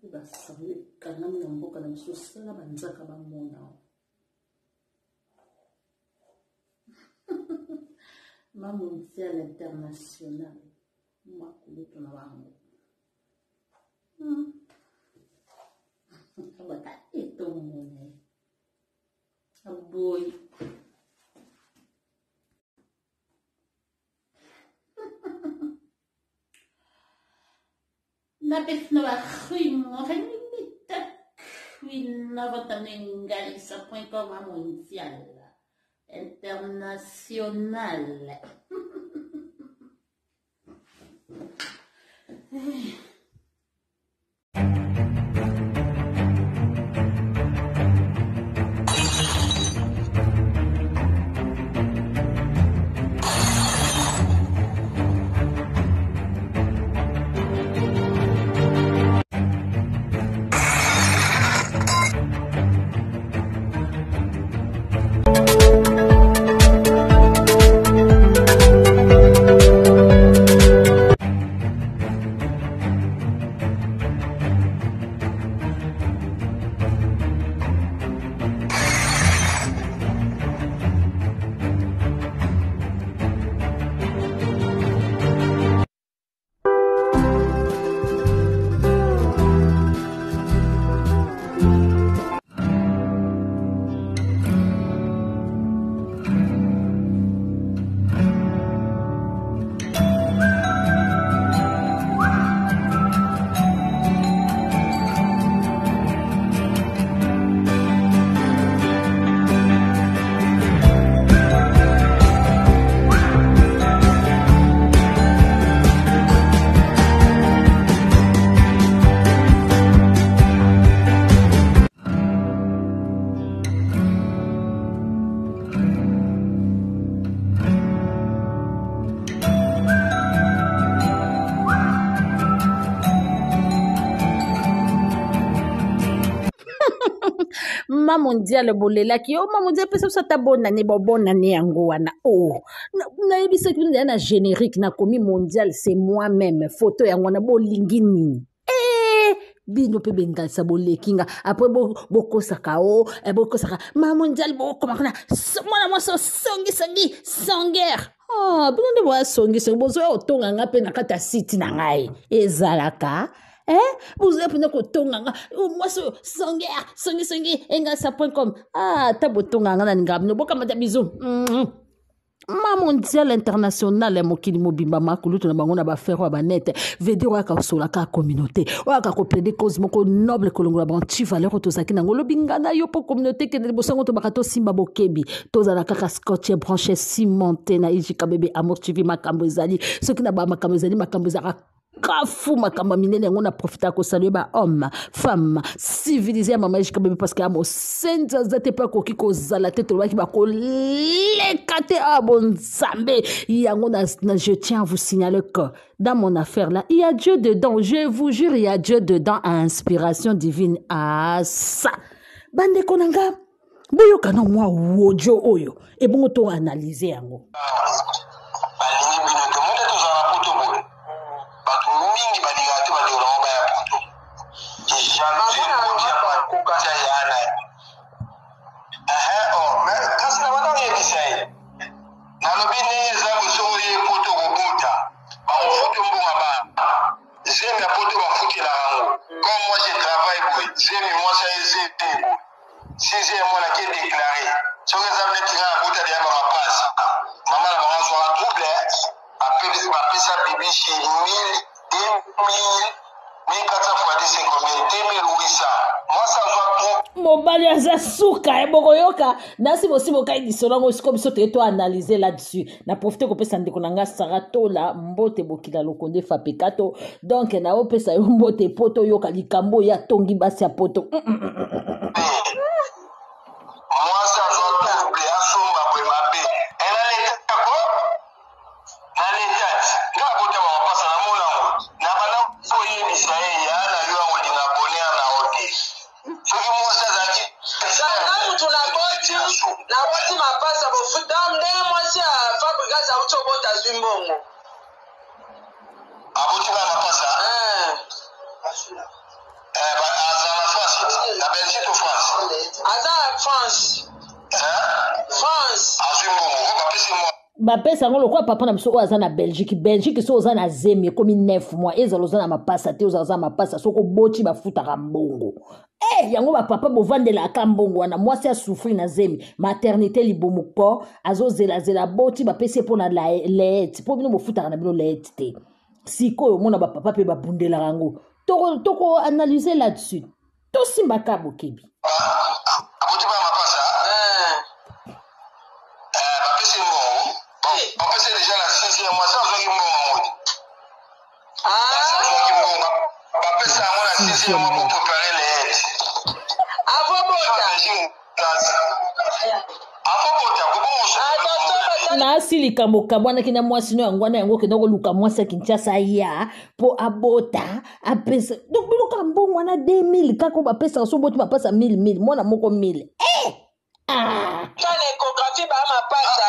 Basari kana mboka na biso na banzaka bamona ma mondial international makulutu na bango abaka eto mone aboy na besno ba khimo renita kwina vatamingali sa point comme mondial international. Ma mondial bolela ki o ma mondial pesa sa tabona ne bobona ne yango wana oh na yebisa ki na générique na komi mondial c'est moi-même photo yango na bolingi nini bino pe bengalisa bolekinga après bokosaka o bokosaka ma mondial bokomaka mwana mwasi songi sanguère bino nde boya songi bozoya otonga nga mpe na kati ya site na ngai ezalaka vous avez pris kotonganga moi songi engasa.com tabotonganga na ngam no boka mata bizo ma mondial international mokili mobimba makulutu na bango na ba faire ba net vedio ka sola ka communauté ka ko plaider cause moko noble kolongola banti valeur to sakina ngolo bingana yo po communauté ke ne bosango to bakato simba bokebi to za kaka scotch branché cimenté na ijika bébé amour TV makambo ezali soki na ba makambo ezali makambo za kafu makamba minene yango na profita ko saluer ba homme femme civilisé ya mama ejika bébé parce que amo senza zate pa koki ko zala te to ba ki ba ko lekate abonzambe yango na je tiens à vous signaler que dans mon affaire là il y a Dieu dedans, je vous jure il y a Dieu dedans, inspiration divine ça bande konanga boyo kana mwa wojo oyo e bongo to analyser yango mobali aza suka bokoyoka nasi bosibo kai disolongo siko biso te to analyser là-dessus na profiter ko pesa ndeko nanga saratola mbote bokila lokonde fa pekato donc na opesa yo mbote poto yoka likambo ya tongi basi ya poto France. France. Bapesa ngolo kwa papa na biso oza na Belgique so oza na zemi komi 9 mois ezalo oza na mapasa te oza mapasa soko boti bafutaka mbongo yango papa bovandela ka mbongo wana mwasi asufri na zemi maternité libomuko azozela boti bapesi po na leet po bino bofutaka na bino leet te sikoyo mona papa pe babundela rango toko analyser là-dessus to simba ka bokebi c'est déjà la 6e mois, ça fait ça, on a 6e mois pour préparer les aides. na asilika mokabwana kina mwasi no yangwana yango kenda koluka mwasi Kinshasa ya po abota apesa donc biloka mbongo wana 2000 kako bapesa so boti bapasa 1000 mwana moko 1000 Tane échographie ba ma pasa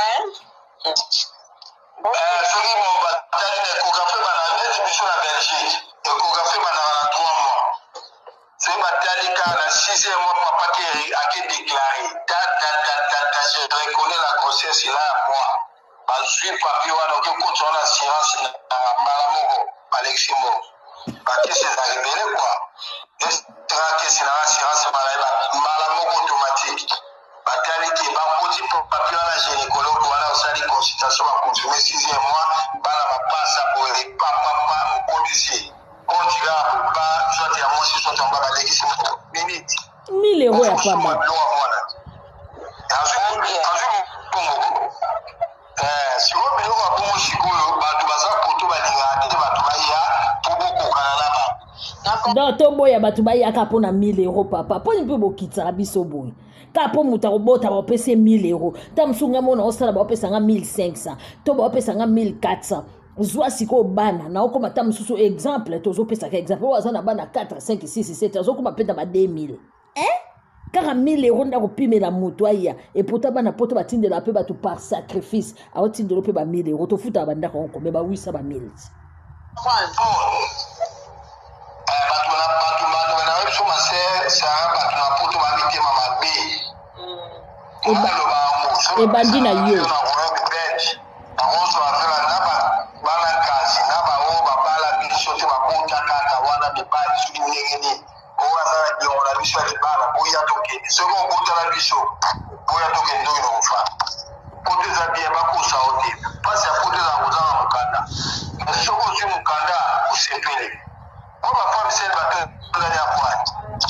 soki batali na échographie bana neti biso na Belgique échographie bana 3 mois soki batali ka na 6e mois papa ake déclaré je reconnais la grossesse là moi bazwi papier wana oke contre na assurance na mbala moko balexi moko bakesi ezali bele quoi ekesi na assurance mbala moko automatique batali ke bakoti papier wana gynécologue wana osali consultation baconfirme 6e mois bana bapasa boye papa okondisi kontiga ba soit ya mwasi soit ya balekisi moko minute 1000 euros ya pamba siko biloko ya bongo sikoyo bato baza koto balingaka te bato baya po bokokana na bango donc toboya bato bayaka mpo na 1000 euros papa mponi mpe bokitaka biso boye ka mpo moto akobota baopesa 1000 euros ta mosunga mona osala baopesanga 1500 to baopesanga 1400 zwa sikoyo bana na okoma ta mosusu exemple tozopesaka exemple oyo aza na bana 4 5 6 7 azokoma mpe na ba 2000 kaka 1000 euros ndako pimela moto aya epota bana poto batindela mpe bato par sacrifice aotindela mpe ba 1000 euros tofutaka bandako yango kome bawisa ba 1000 bato na biso masera bato na poto bamitema mabe ebandi na yo nakoso afela na bana kasi na baoyo babala biso te babotaka wana mibali soki ndenge nini oyo aza na bilongo na biso ya libala boya tokende soki obotala biso boya tokende oyo na kofa poto eza bien bakosa o te mpasi ya poto eza koza na mokanda soki ozwi mokanda osepele po bafami sele batozali ya kwani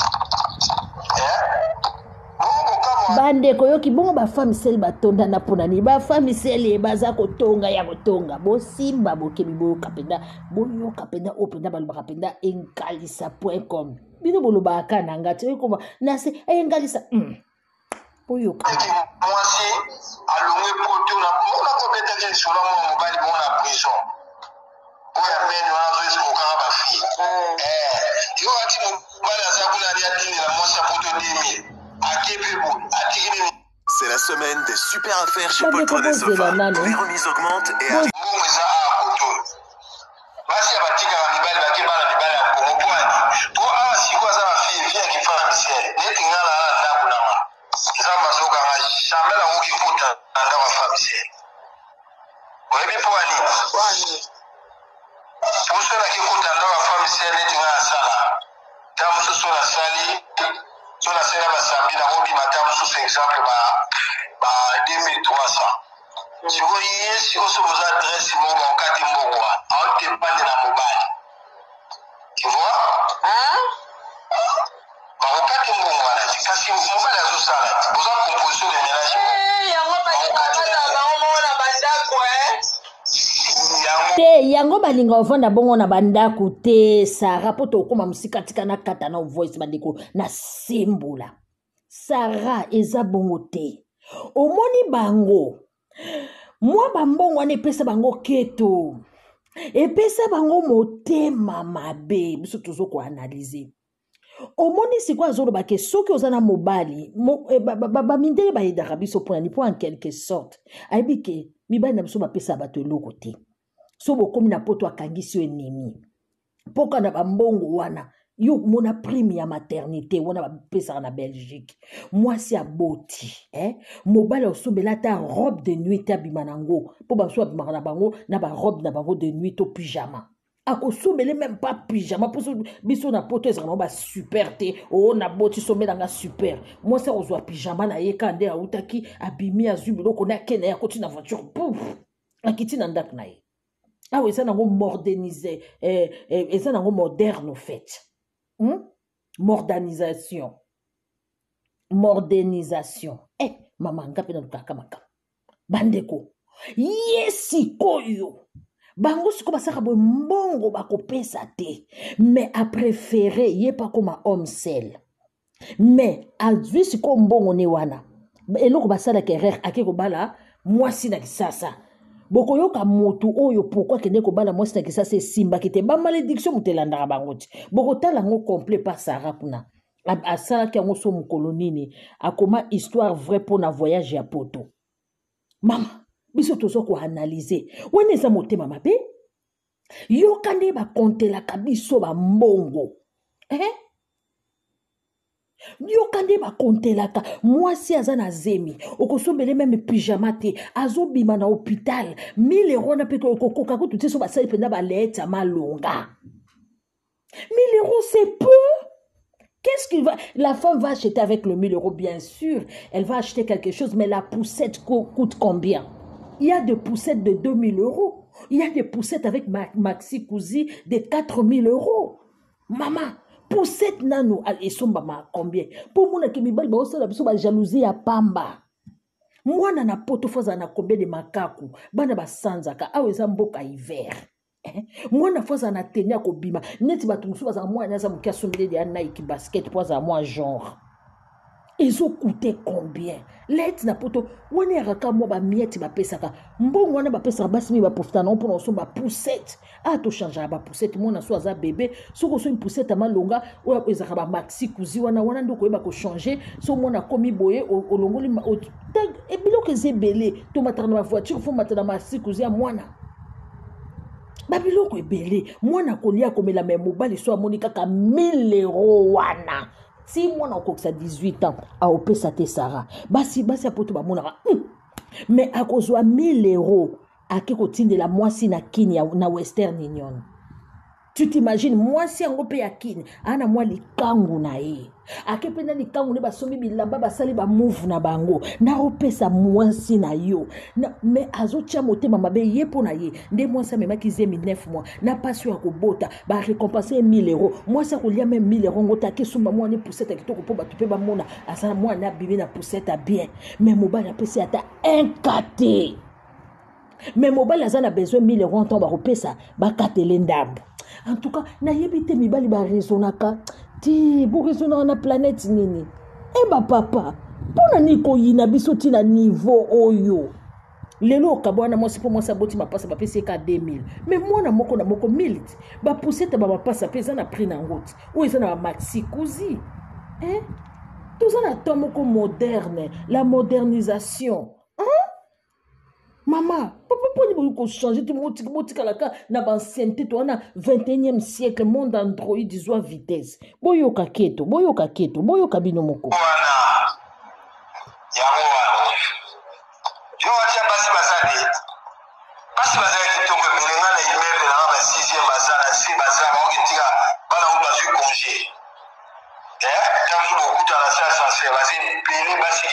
bandeko yoki bongo bafami sele batondana mpona nini bafami sele baza kotonga ya kotonga bosimba bokebi boyoka mpenza oyo mpenza balobaka mpenza enkalisa.com bino bolobaka na nga te oyekoma nase enkalisa boyoka mwasi alongi poto na kobetaki lisolo mwa mobali bongo na prison oyo amene wana azoesokanga bafille yo ati mobali aza kuna ali atindela mwasi ya poto 2000 C'est la semaine des super affaires chez Poltron et Sofa. Les remises augmentent et arrivent. So la sera basambi na obi matamu sous exemple ba 2300 siko yesi oso vous adresse mo ba okati mbongo a dépendre na mobile tu vois ba okati mbongo na kasi mobile azo sala boza composition de ménage yango ba kikata ba omona bandako te yango balinga ovanda bongo na bandako te Sara po tokoma musika tika na kata na voice bandeko na simbola Sara eza bongo te omoni bango mwa bambongo wana epesa bango keto epesa bango motema mabe biso tozoko analyser omoni siko azoloba ke soki oza na mobali bamindele bayedaka biso mpona ni po en quelque sorte ayebi ke mibali na biso bapesa bato eloko te so bokomi na poto akangisi yo enemi mpoka na bambongo wana Yo mona prime ya maternité wana ba pesa na Belgique. Moi si aboti, mobile osombela ta robe de nuit ta bimanango. Po ba so abimaka na bango na ba robe na bango de nuit to pyjama. Ako sombele même pas pyjama pour biso na poto ezana ba super te. Oh na boti sombela nga super. Moi ça ozwa pyjama na yeka nde autaki abimi azubilo kona kena ya koti na voiture. Pouf. Akiti na ndak na ye. Ah oui, ça n'a pas modernisé. Et ça n'a pas moderne, au fait. Modernisation. Modernisation. Maman, ngapi na lukaka maka. Bandeko. Yesi koyo. Bango siko basaka bo mbongo bako pesa te. Mais a préféré, yé pas comme un homme seul. Mais, a vu siko mbongo ne wana. Eloko basala kerer, ake ko bala, moi si na kisasa. Boko yoka motu oyo pourquoi kende ko bala mwasi na kisa se simba kite ba malédiction mutelanda bangoti boko tala ngo complet pas Sarah kuna asala ki ngo so mukolo nini akoma histoire vrai pour na voyage ya poto mama biso tozo ko analyser wene za motema mabe yoka nde ba kontela kabiso ba mbongo Yokande ba kontelaka mwasi azana zemi okosombele même pyjama te azobima na hôpital 1000 € na peko okokoka ko tuti so basali penda ba leta malonga 1000 € c'est peu. Qu'est-ce qu'il va la femme va acheter avec le 1000 € bien sûr elle va acheter quelque chose mais la poussette coûte combien? Il y a des poussettes de 2000 €, il y a des poussettes avec maxi cousi de 4000 € maman. Poussette nano et somba ma combien pour mon ki mibali ba osala biso ba jalousie ya pamba mwana na poto foza na combien de makaku bana ba sanzaka aweza mboka hiver mwana foza na tenya ko bima neti batu musu baza mwana za mukia sombele de Nike basket poza moi genre ils ont coûté combien let na poto woni araka mo ba mieti ba pesaka mbongo wana ba pesaka basi mi ba profita non pour on ba poussette to changer ba poussette mona so aza bébé so ko so une poussette malonga o ezaka ba maxi kuzi wana ndoko yeba ko changer so mona komi boye olongoli e biloko ezebele to matana ba voiture fo matana maxi kuzi ya mwana ba biloko ebele mwana kolia komela me mobali so amoni kaka 1000 € wana. Si moi on a 18 ans, à opesa te Sarah, basi apoto ba monaka. Mais à cause de 1000 € à qui continue de la moitié na Kenya na Western Union. Tu t'imagines moi si on paye à Kenya, ana moi li kangu na e. A ke pena li kangu ne ba somi bilamba ba sali ba move na bango. Na opesa moi si na yo. Mais azo tia motema mabe ye pona ye. Nde moi ça mema ki zemi 9 mois. Na pas sur ko bota ba récompenser 1000 €. Moi ça ko lia même 1000 € ngota ke sumba moi ne poussette kitoko po ba tupe ba mona. Asana moi na bibi na poussette bien. Mais mobile pesa ata un kate. Mais mobile azana besoin 1000 € en temps ba repesa ba katele ndambo. En tout cas, na yebite mibali ba raisonaka. Ti bo raisonner na planète nini. Ba papa, pona niko yina biso ti na niveau oyo. Lelo kabwana moi si pour moi ça boti ma passe ba pese ka 2000. Mais moi na moko 1000. Ba poussette ba passa pesa na prix na ngoti. Ou eza na maxi kuzi. Tout ça na tomoko moderne, la modernisation. Maman, papa, pourquoi changer tout le monde na ancienneté, toi, na 21e siècle, monde Android, 18 vitesse. Boyoka keto, boyoka bino moko. Yo wacha basi basadi. Basi basadi kitongo melenga na immeuble na ba 6e bazana, 6 bazana, ba okitika bana uba zu congé. Comme nous beaucoup dans la salle censée, vas-y, payer basi.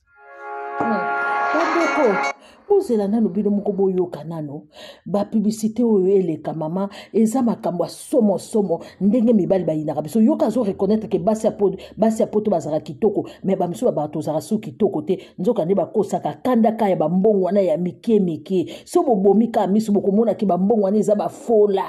Bozela nano bino moko boyoka nano ba publicité oyo eleka mama eza makambo somo ndenge mibali bayinaka biso yoka zo reconnaître que basi ya poto bazara kitoko mais ba miso ba tozara su kitoko te nzoka ne ba kosaka kanda ka ya ba mbongo wana ya mike so bobomi ka miso bokomona ki ba mbongo wana eza ba fola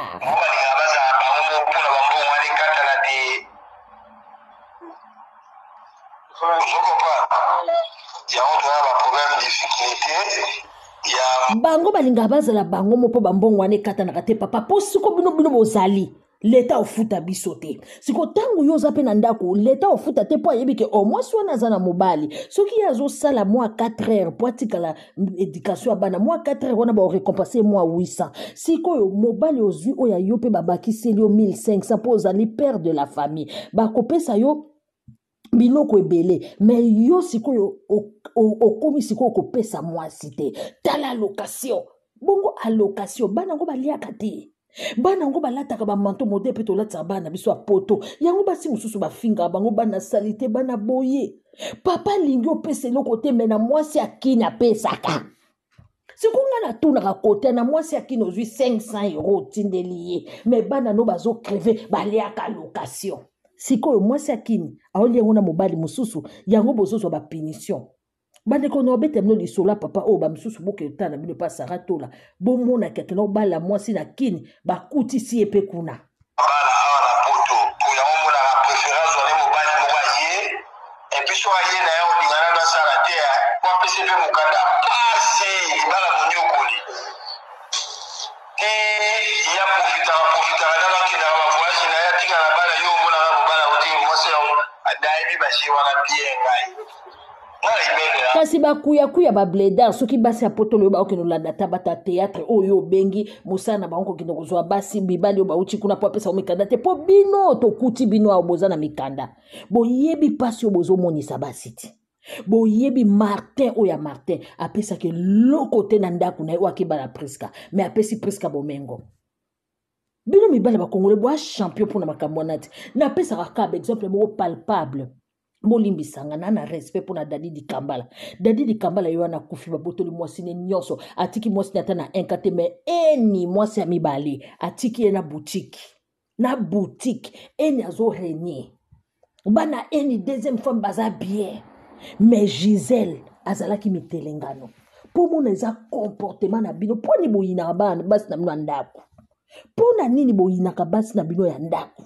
bango balinga bazala bango mopo bambongo wane kata na kate papa po siko bino bozali L'État ofuta biso te. Siko tango yo zape na ndako, l'État ofuta te po ayebi ke au moins swana za na mobali. Soki azo sala moi 4 heures po atika la éducation ya bana moi 4 heures wana ba récompenser moi 800. Siko yo mobali ozwi oya yo pe babakiseli yo 1500 po ozali père de la famille. Ba kopesa yo biloko ebele mais yo sikoyo okomi sikoyo kopesa mwasi te tala allocation bongo allocation bana ngo baliaka te bana ngo balataka bamanto mode pe tolataka bana biso ya poto yango basi mosusu bafinga bango bana salite bana boye papa lingi opesa eloko te me na mwasi akini apesaka sikunga na tunaka kote na mwasi akini ozwi 500 € tindeli ye me bana no bazo creve baliaka allocation sikoyo mwasi akini aoli yango na mobali mosusu yango bozozo ba punition bande ko no bete mno lisola papa o ba mosusu boke tana bino pa saratola bo mona keke no bala mwasi na kini ba kuti si epe kuna bala ala poto ko yango mona la préférence on mobali mobaye et puis so aye na yo dingana na sarate kwa pese pe mukanda pasi bala monyokoli ke ya profita na bakina ba voyage na ya tika na bala yo mona na bala odi mwasi yo adai bi bashi wana bien ngai kasi bakuya babledar soki basi ya potolo ba okeno la data bata théâtre oyo bengi musana ba onko kino kozwa basi bibali yo ba uchi kuna po pesa o mikanda te po bino to kuti bino a bozana mikanda bo yebi pasi yo bozo monisa basiti bo yebi Martin oya Martin apesa ke loko te na ndaku na yo akibala Priska mais apesi Priska bomengo bino mibali ba congolais bo champion pour na makambo nati na pesa ka exemple mo palpable molimbisanga na respect pour na Dadi Kambala yo na kufi babotoli mwasi ne nyonso atiki mwasi na tana enkate me eni mwasi ya mibali atiki na boutique eni azo renier bana eni deuxième femme baza bien mais Gisèle azalaki mitelengano pour mon eza comportement na bino poni boyina bana basi na bino ndako pona nini boyina ka basi na bino ya ndako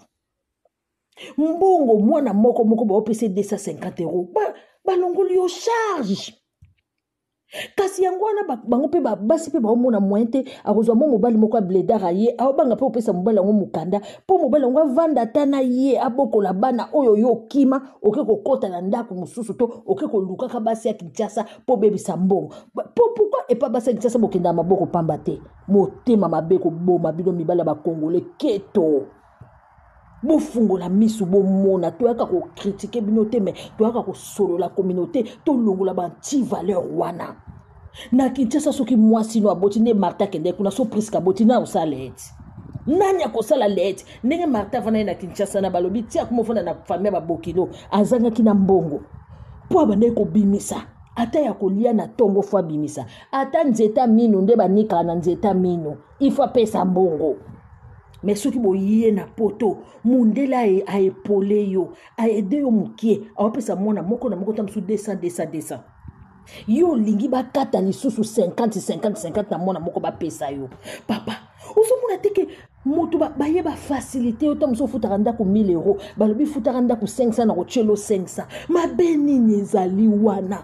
mbongo mwana moko ba opese 250 €. Balongoli yo charge. Kasi yango wana bango pe basi pe ba omona mointe akozwa mo mobali moko a bledara ye abanga pe opesa mobali ngo mukanda po mobali ngo vanda tana ye abokola bana oyo yo kima oke kokota na ndako mususu to oke koluka ka basi ya Kinshasa po bebisa mbongo. Pourquoi et pas basi ya Kinshasa bokenda maboko pamba te motema mabeko boma bino mibala ba congolais keto. Bofungola misu bomona toyaka ko critiquer binote mais toyaka ko solo la communauté to longola ba anti valeur wana na Kinshasa soki mwasi no aboti ne Martha kende kuna so Priska boti na usaleti nani akosala leti ndenge Martha vana na Kinshasa na balobi tia kumofona na famille ba bokilo azanga kina mbongo po abane ko bimisa ata ya kolia na tongo fwa bimisa ata nzeta mino nde banika na nzeta mino ifwa pesa mbongo mais soki boye na poto mundela a épolé yo a aidé yo mukie a opesa mona moko na moko tamsu 200 yo lingi ba kata lisusu 50 na mona moko ba pesa yo papa ozo mona teke moto ba yeba facilité yo tamso futaka ndako 1000 €, balobi futaka ndako 500 na kochelo 500 mabeni nezali wana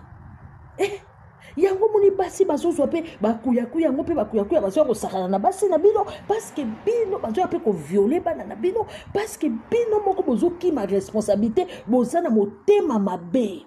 yango moni basi bazozwa pe bakuya yango pe bakuya bazwa ko sakana na basi na bino parce que bino bazwa pe ko violer bana na bino parce que bino moko bozoki ma responsabilité bozana motema mabe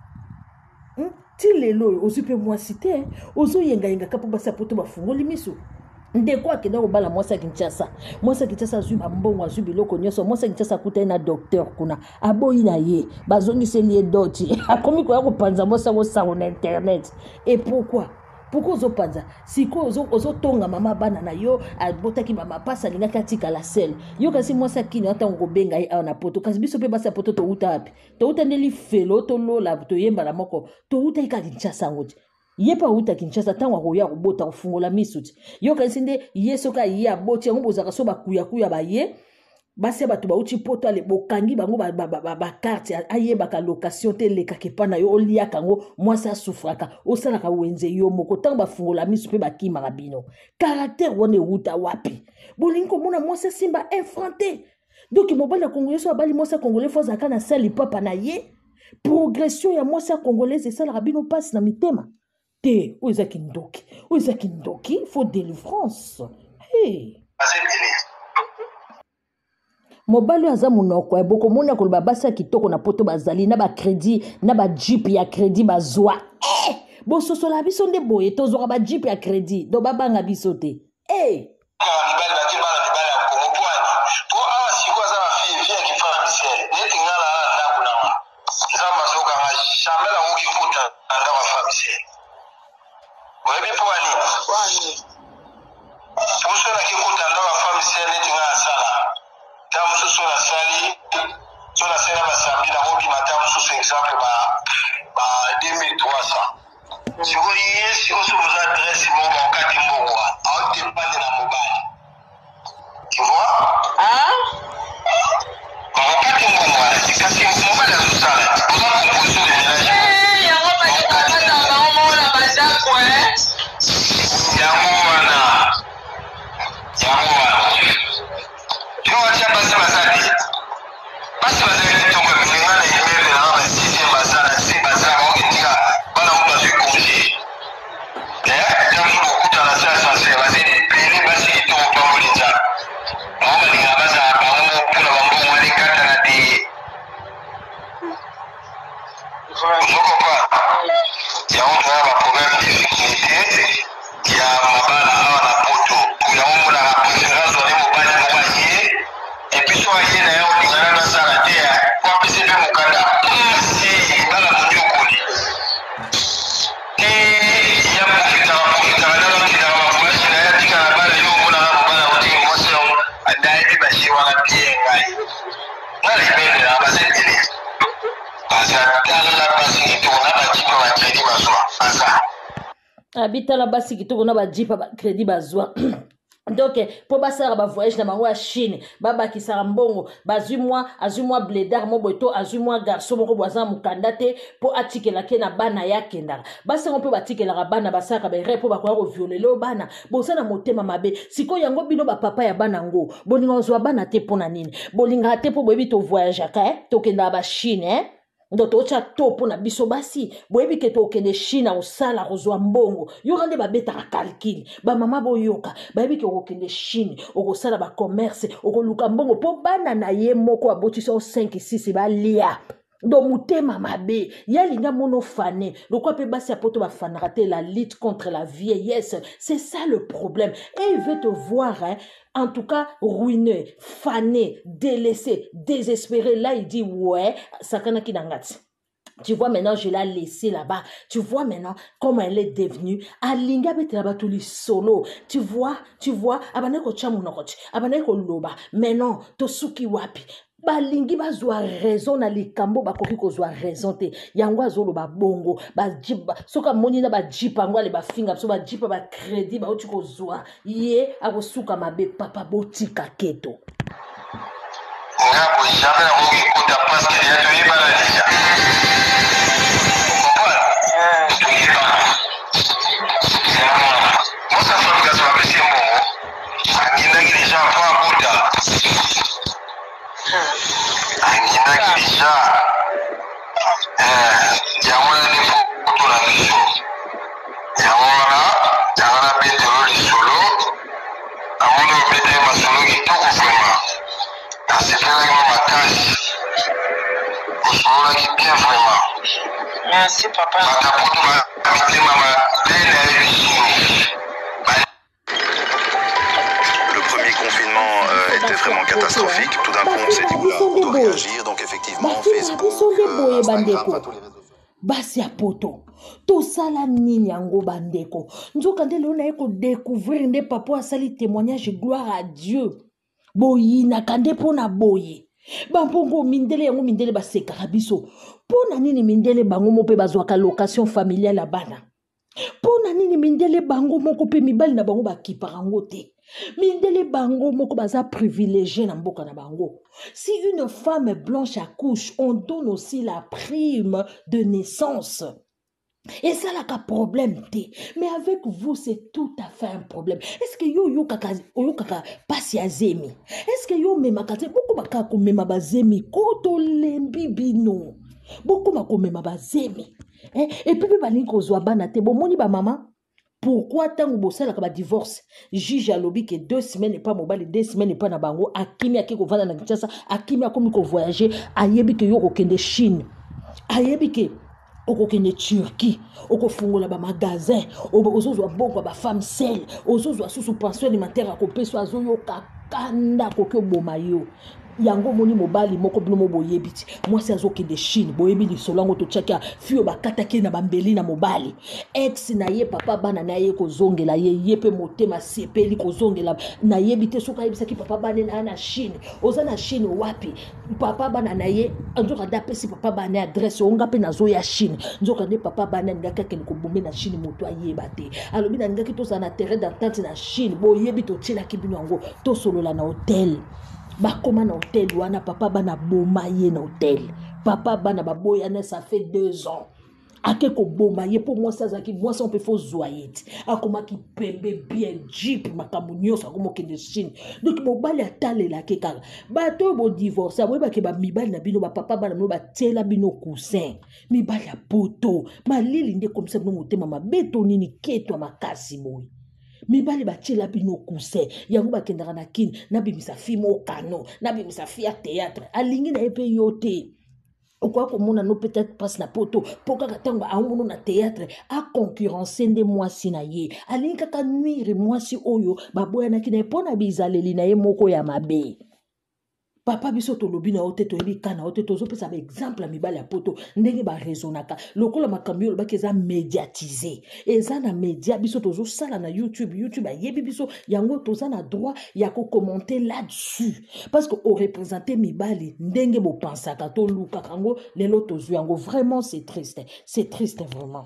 ti lelo ozupe mwasi te ozo yenga kapo basi apoto bafungoli miso ndeko akenda kobala mwasi ya Kinshasa azwi mbongo azwi biloko nyonso mwasi ya Kinshasa akuta na docteur kuna aboyi na ye bazongiseli ye doti akomi koya kopanza mwasi yango sango na internet et pourquoi ozopanza siko ozotonga mama bana na yo abotaki mama pasa alingaki atika la sel yo kasi mwasi akini ata ngobenga ye awa na poto kasi biso pe basi ya poto touta api touta ndeli felo tolola toyemba la moko touta ika Kinshasa yango ti yepa uta Kinshasa tango akoya kobota kofungola misuti yo kasi nde yeso ka ye aboti yango bozaka so bakuya ba ye basi bato bauti poto ale bokangi bango ba carte ayebaka location te leka kepana yo oliaka ngo mwasi asufraka osalaka wenze yo moko tango bafungola misu pe bakimaka bino caractère wana uta wapi bolingi komona mwasi simba effronté donc mobali ya congolais so abali mwasi congolais fo zaka na sali papa na ye progression ya mwasi congolais esalaka bino passe na mitema te oza kindoki faut délivrance hey mobali aza munoko ya boko mona ko ba basa kitoko na poto bazali na ba crédit na ba jeep ya crédit bazwa bo sosola biso nde boye tozwa ba jeep ya crédit do babanga biso te mibali bakibana mibali ya Kongo pwani po awa siko aza ba fille vie qui fera misère neti ngala ala ndaku na ma nzamba soka ma jamais la muki kuta anda wa femme misère webi pwani puso na kikuta anda wa femme misère neti ngala sala tamu susu na sali so na sena basambi na hobi matamu susu exemple ba 2300 siko yeye siko so vous adresse mo ba okati mbongwa au dépend na mobile tu vois ba okati mbongwa kasi mobile azo sala pour la composition de ménage yango ba kata na mona bazako yango wana yo acha basi basadi basi basadi tongo mingana yembe na ba sisi basana si basana okitika bana mbazu congé tamu bokuta na sasa c'est basi pele basi tongo pamolinza mama linga basa bango pula bambo wali kata na di soko pa ya on va ba problème difficulté ya mabala awa na poto ya on na préférence on est mobile mobile et puis soit yé na yo lingana na sala te kwa pese pe mukanda si bala munyo koli ya profita na lo kina wa flash na ya tika na bala yo mona na bala wote mose on adai ti bashi wana pie ngai na libende na basentele asa tala basi to na ba jipa ba kredi baswa asa abitala basi kitoko na ba jipa ba kredi bazwa donc po basala ba voyage na bango ya Chine babakisaka mbongo bazwi mwa blédard mo boto azwi mwa garçon moko boza mukanda te po atikela ke na bana ya kendaka basango pe batikela bana basaka ba repo bakoya ko violer bana bosana motema mabe siko yango bino ba papa ya bana ngo bolinga ozwa bana te pona nini bolinga te po boyebi to voyage ka to kenda ba Chine ndo tocha topo na biso basi boyebi ke tokende Chine osala kozwa mbongo yo rande babetaka calcul ba mama boyoka bayebi ke okende Chine okosala ba commerce okoluka mbongo po bana na ye moko abotisa 5 6 balia do mutema mabe yalinga mono fane lokwa pe basi apoto ba fanaka te la lutte contre la vieillesse c'est ça le problème et il veut te voir en tout cas ruiné, fané, délaissé, désespéré. Là, il dit, ouais, sakana kinangati. Tu vois maintenant, je l'ai laissé là-bas. Tu vois maintenant comment elle est devenue. Alinga bete là-bas tous les solos. Tu vois, abaneko chamunokochi, abaneko loba. Maintenant, tosuki wapi. Balingi bazwa raison na likambo bakoki kozwa raison te yango azolo ba bongo ba jipa soka moni na ba jipa ngo ale ba finga so ba jipa ba crédit ba oti kozwa ye akosuka mabe papa botika keto ngako jamais na koki kota parce que ya to yeba la déjà moi ça fait que ça va passer bon angina ki déjà pas kota angina ki déjà jamona ni foto la biso jamona petero li solo amona petero masolo ki toko vraiment c'est vraiment ma tâche osolo ki bien vraiment merci papa mata poto ba mitema ma belle Le premier confinement était vraiment catastrophique. Tout d'un coup, on s'est dit, oula, on doit réagir. Donc, effectivement, Facebook, Instagram, tous les réseaux. basi ya poto tosala nini yango bandeko nzoka nde leo naye kodécouvrir nde papa asali témoignage gloire à Dieu boyinaka nde mpona boye bampongo mindele yango mindele basekaka biso mpona nini mindele bango mo mpe bazwaka location familiale ya bana mpona nini mindele bango moko mpe mibali na bango bakipaka yango te mindele bango moko baza privilégié na mboka na bango. Si une femme blanche accouche, on donne aussi la prime de naissance. Et ça là qu'un problème té. Mais avec vous c'est tout à fait un problème. Est-ce que yo kaka pasi azemi? Est-ce que yo memakate beaucoup bakako mema bazemi koto lembibino? Beaucoup mako mema bazemi. Et puis balingi kozwa bana te bomoni ba maman Pourquoi tant que bossala ka ba divorce juge alobi que 2 semaines et pas mobile 2 semaines et pas na bango akimi akiko vanda na Kinshasa akimi akomi ko voyager ayebi que yo kokende Chine ayebi que okokende Turquie okofungola ba magasin ozozwa bongo ba femme seule ozozwa susu pension alimentaire akopeso azoyo kakanda kokyo boma yo yango moni mobali moko bino moboyebiti mwasi azokende Chine boyebi lisolo ngo tochaka fio bakataki na bambeli na mobali ex na ye papa bana na ye kozongela ye pe motema sepeli kozongela na ye bite soka yebisaki papa bana na Chine oza na Chine wapi papa bana na ye nzoka dapesi papa bana adresse onga pe nazo ya Chine nzoka de papa bana ngaka kene ko bombe na Chine moto ayeba te alobi na ngaki to za na terrain d'entente na Chine boyebi to tshela kibino ngo to solola na hotel bakoma na hotel wana papa bana boma ye na hotel papa bana baboya na ça fait 2 ans ake ko boma ye pour moi ça zaki moi ça on peut faut zoyet akoma ki pembe bien jeep makambo nyonso akoma ke de Chine donc mobali atalela ke kaka bato bo divorce boye ba ke ba mibali na bino ba papa bana no ba tela bino cousin mibali ya poto malili nde comme ça no motema mabeto nini ketwa makasi boye mibali batiela bino cousin yango bakendaka na kini nabimisa film au kano nabimisa fi ya théâtre alingi na epe yote okwa komona no peut-être passe na poto poka katango aumuno na théâtre a concurrencer nde mwasi na ye alingi kaka nuire mwasi oyo baboya na kina pona bizaleli na ye moko ya mabe papa biso tolobi na ote toyebi kana ote tozopesa ba exemple ya mibali ya poto ndenge ba raisonnaka lokola makambi yo lobaki eza médiatisé eza na média biso tozosala na YouTube ayebi biso yango toza na droit ya ko commenter là-dessus parce que o représenter mibali ndenge bo pensaka to luka kango lelo tozu yango vraiment c'est triste vraiment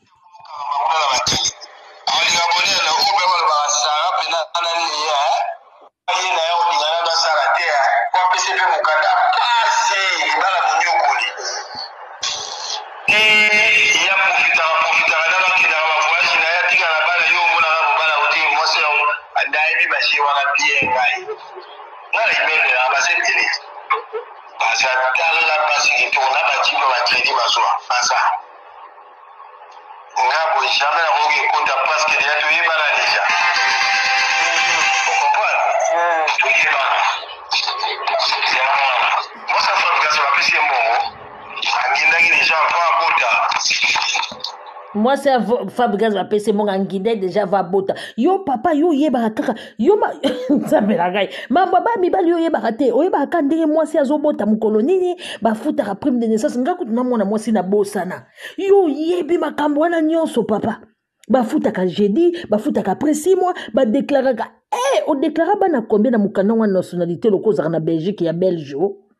moi c'est Fabregas va passer mon angide déjà va bota yo papa yo yeba kaka yo ma sabela gai ma baba mibali yo yeba te oyeba kandenge moi c'est azobota mukolo nini ba futa prime de naissance ngaku tunamona moi na bosana yo yebi makambo wana nyonso papa ba futa ka jeudi ba futa ka après 6 mois ba déclarer ka on déclare bana combien na mukana wa nationalité lokoza na Belgique ya Belge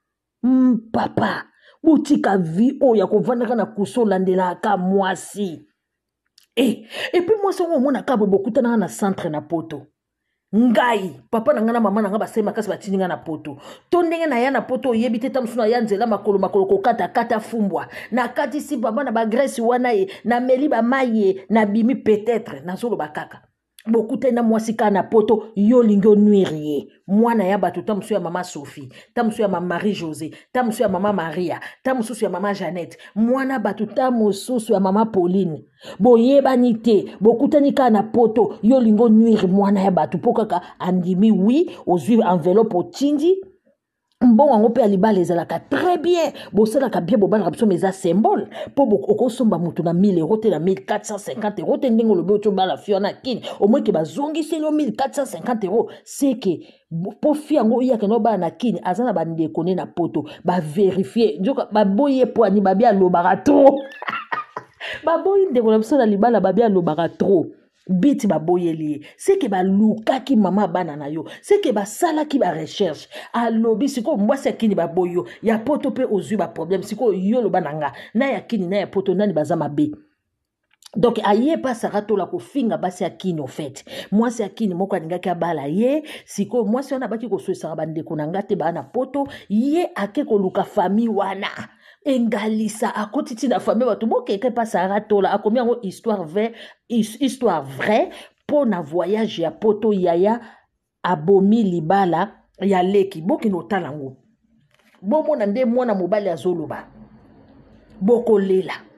papa Boutika vie ya kovandaka na kusola ndela ka mwasi et puis moi ça on a kabo beaucoup na centre na poto ngai papa na ngana mama na nga basema kasi batininga na poto to ndenge na ya na poto yebite tamsuna ya nzela makolo ko kata fumbwa na kati si baba na ba Grèce wana ye na meli ba maye na bimi peut-être na solo bakaka bokuta na mwasi kana poto yo lingo nuirie mwana ya batu tamsu ya mama Sophie tamsu ya mama Marie José tamsu ya mama Maria tamsu ya mama Jeannette mwana batu tamsu ya mama Pauline boyeba nite bokuta ni kana poto yo lingo nuire mwana ya batu pokaka andimi oui ozwi enveloppe otindi bon on peut aller bas les alaka très bien bosala ka bien bobala rapso mais ça symbole pour beaucoup somba mutu na 1000 euros te na 1450 euros te ndingo le boto bala fiona kin au moins que bazongi c'est 1450 euros c'est que pour fiango ya que no ba na kin azana ba ndeko ne na poto ba vérifier njoka ba boye poani ba bia lo barato ba boye ndeko na biso na libala ba bia lo barato biti ba boyeli c'est que ba luka ki mama bana na yo c'est que ba sala ki ba recherche alobi siko moi c'est kini ba boyo ya poto pe ozui ba problème siko yo lo bananga na ya kini na ya poto nani bazama be donc aye pas sarato la ko finga basi akini au fait moi c'est akini moko alingaki abala ye siko moi c'est on a baki ko soisa bande ko nangate ba na poto ye ake ko luka famille wana engalisa akotiti na famille watu bokeke pas sarato la akomi yango histoire vraie pour na voyage ya poto yaya abomi libala ya leki boki no talango bomo na nde mwana mobali azoloba boko lela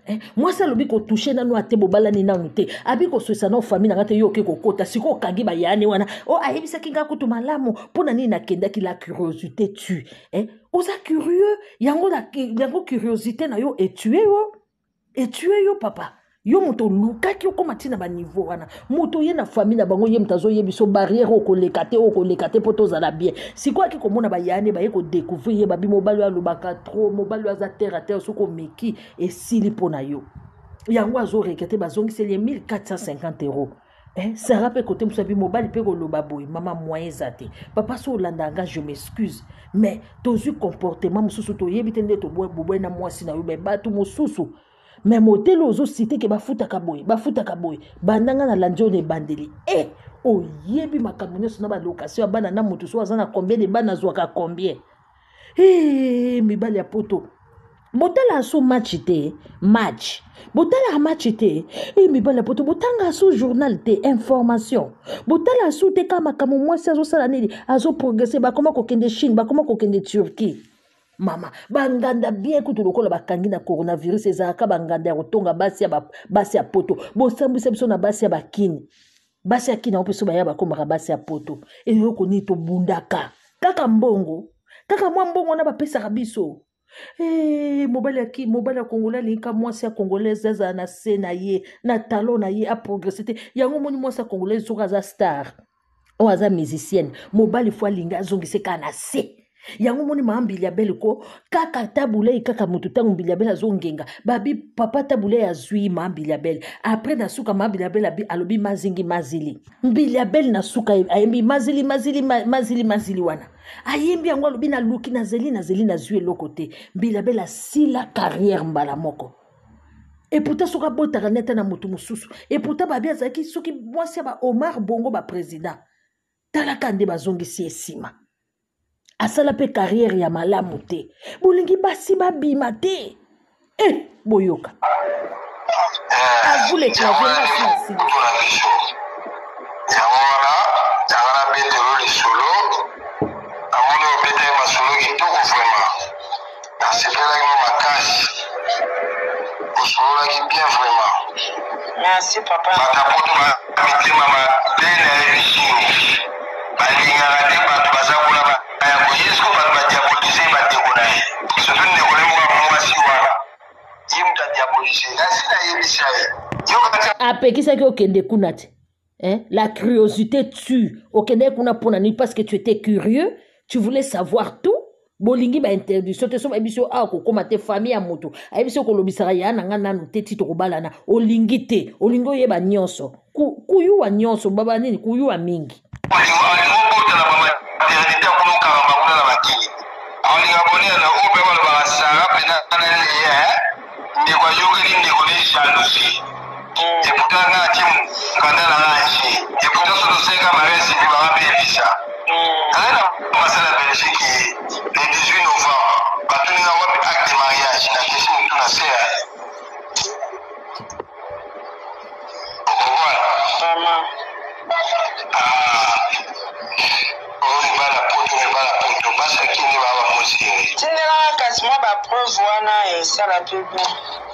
Moi ça lobi ko toucher na no ate bobala ni na nute abi ko sosa na famille na ngate yo ke ko kota siko kangi ba yani wana o ayebisa kinga kutu malamu pona ni na kenda ki la curiosité tue oza curieux yango curiosité na yo et tuer yo papa yo moto luka ki okoma tina ba niveau wana moto ye na famille na bango ye mtazo ye biso barrière okolekate poto za la bien siko ki komona ba yani ba ye ko découvrir ye babi mobali ya lubaka trop mobali za terre à terre soko meki et sili pona yo yango azo rekete bazongi c'est les 1450 €. Ça rappelle côté musabi mobile pe ko loba boy maman moyen zate papa so landanga je m'excuse mais tozu comportement mususu to yebitende to boy na mwasi na yo be batu mususu mais motel ozo cité ke bafuta kaboy bandanga na lanjo ne bandeli yebi makamune sona ba location bana na mutu so azana combien de bana zo ka combien mibali ya poto botala so match botala match te mibala poto botanga so journal te information botala so te kama mwasi azo sala nini azo progresser bakoma kokende Chine bakoma kokende Turquie mama banganda bien kutu lokola bakangi na coronavirus ezaka banganda ya kotonga basi ya poto bosambwisa biso na basi ya bakini basi ya kini opeso baya bakomaka basi ya poto eyoko ni to bundaka kaka mbongo na bapesaka biso mobali ya Congolais linka mwasi ya Congolaise za na se na ye na talon na ye a progresser te yango moni mwasi ya Congolaise soka za star o aza musicienne mobali fwa linga zongise kana se yango moni maambili ya bele ko kaka tabule kaka mutu tangu mbili ya bele azongenga babi papa tabule ya zui maambili ya bele après na suka maambili ya bele alobi mazingi mazili mbili ya bele na suka ayembi mazili wana ayembi yango alobi na luki na zeli na zui loko te mbili ya bele asila carrière mbala moko et pourtant soka botaka neta na mutu mususu et pourtant babi azaki soki mwasi ba Omar Bongo ba président talaka nde bazongisi esima asala pe carrière ya malamu te bolingi basi babima te boyoka avule clavier ngasi yangana betelo lisolo amoni obeta ye masolo kitoko vraiment nasepelaki mo makasi osololaki bien vraiment merci papa batapoto mitema mabele ya ebisini balingaka te bato baza kuna bayako yesko bato badiabolise bandeko na ye surtout ndeko ne mwasi wana ye mutu adiabolise nasi nayebisa ye apekisaki okende kuna te la curiosité tue okende kuna mpona nini parce que tu étais curieux tu voulais savoir tout bolingi interdiction te so bayebiso kokoma te famille ya moto ayebiso kolobisaka ya nanga nanu te ti tokobalana olingi te olingi oyeba nyonso kuyuwa nyonso baba nini kuyuwa mingi olingobotana bamaternité akunokanga bakuna na makini aolinga bonia na oyo mpe balobaka sara mpena naleye ndeko ayokeli ndeko ne jalousie eputa nga ati mokanda na nga nje eputa so tosenga maresi mpe banga mpe ebisa azali na masala ya belgique le 18 novembre batuninga wapi acte de mariage na kesi motu na se ya okovala basi akini baba mosiri tindelanga kasi mwa bapreuve wana esala mpe bien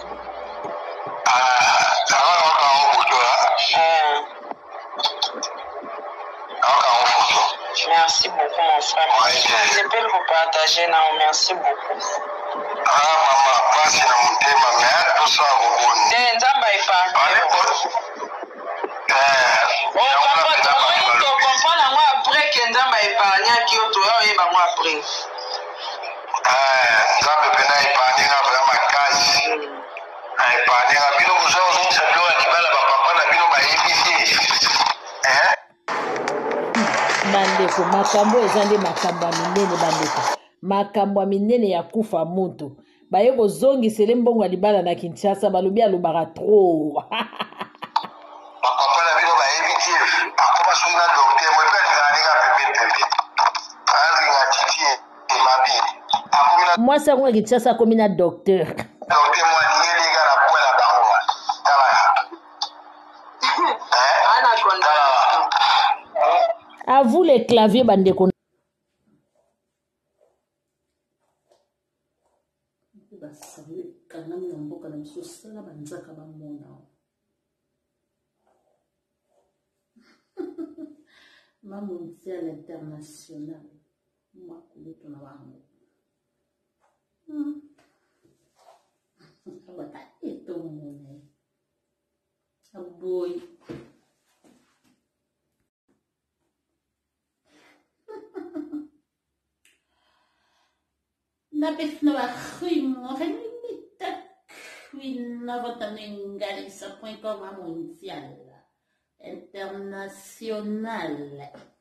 Merci beaucoup mon frère. Je peux vous partager là. Merci beaucoup. Maman, passe na mutema mais tout ça roboni. Nzamba ipa. Comprendre moi après que nzamba épargne qui auto et ba moi après. Nzamba pena épargne na vraiment cash. Épargne na bino vous avez ça bloque qui bala ba papa na bino ba ébisi. Bandeko makambo ezande makambo minene bandeko makambo minene ya kufa moto baye kozongisele mbongo ya libala na Kinshasa balobi alobaka trop papa na bino ba ébiti akoma sunga docteur mo pe alinga pepe alinga titi e mabi akomina moi ça ngo Kinshasa akomi na docteur mo alingeli ngara kwela bango tala ana konda à vous les claviers bandeko kangami na mboka na biso sala banzaka bamona ma mondial international makulutu na bango abata eto mone aboy napef na bakhuimo renimitak wina votaningalisa.com mondial international